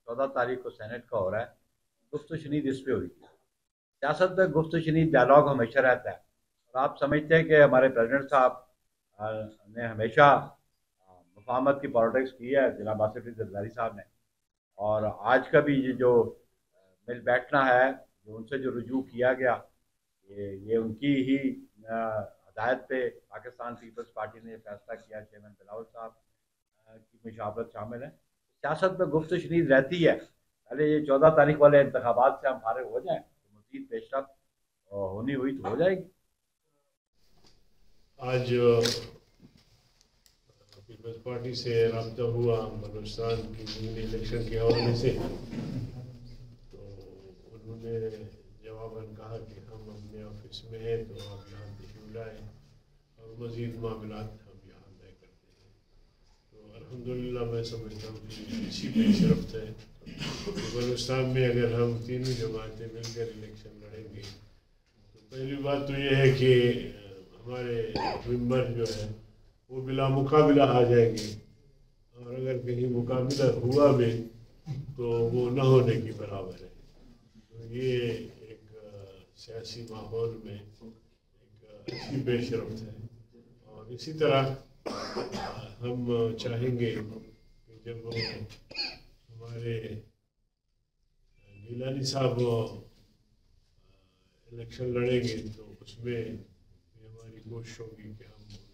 14 تاریخ کو سینٹ کا ہو رہا ہے، گفت و شنید اس پہ ہوئی تھی۔ سیاست میں گفت و شنید ڈائلاگ ہمیشہ رہتا ہے، اور آپ سمجھتے ہیں کہ ہمارے پریزیڈنٹ صاحب نے ہمیشہ مفاہمت کی پالیٹکس کی ہے، جناب آصف علی زرداری صاحب نے، اور آج کا بھی یہ جو مل بیٹھنا ہے، جو ان سے جو رجوع کیا گیا، یہ ان کی ہی ہدایت پہ پاکستان پیپلز پارٹی نے یہ فیصلہ کیا، چیئرمین بلاول صاحب کی مشاورت شامل ہے۔ سیاست میں گفت و شنید رہتی ہے، پہلے یہ 14 تاریخ والے انتخابات سے ہم فارغ ہو جائیں تو مزید پیش رفت ہونی ہوئی تو ہو جائے گی۔ آج پیپلز پارٹی سے رابطہ ہوا بلوچستان کی الیکشن کے حوالے سے، تو انہوں نے جواباً کہا کہ ہم اپنے آفس میں ہیں تو آپ یہاں تشریف لائیں اور مزید معاملات ہم یہاں طے کرتے ہیں۔ تو الحمدللہ میں سمجھتا ہوں کہ اچھی پیش رفت ہے کہ بلوچستان میں اگر ہم تینوں جماعتیں مل کر الیکشن لڑیں گے تو پہلی بات تو یہ ہے کہ ہمارے ممبر جو ہے وہ بلا مقابلہ آ جائیں گے، اور اگر کہیں مقابلہ ہوا بھی تو وہ نہ ہونے کی برابر ہے۔ تو یہ ایک سیاسی ماحول میں ایک اچھی پیش رفت ہے، اور اسی طرح ہم چاہیں گے کہ جب ہمارے گیلانی صاحب الیکشن لڑیں گے تو اس میں بھی ہماری کوشش ہوگی کہ ہم